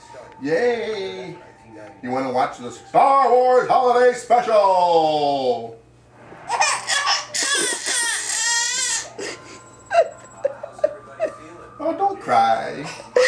Yay! You want to watch the Star Wars Holiday Special? Oh, don't cry.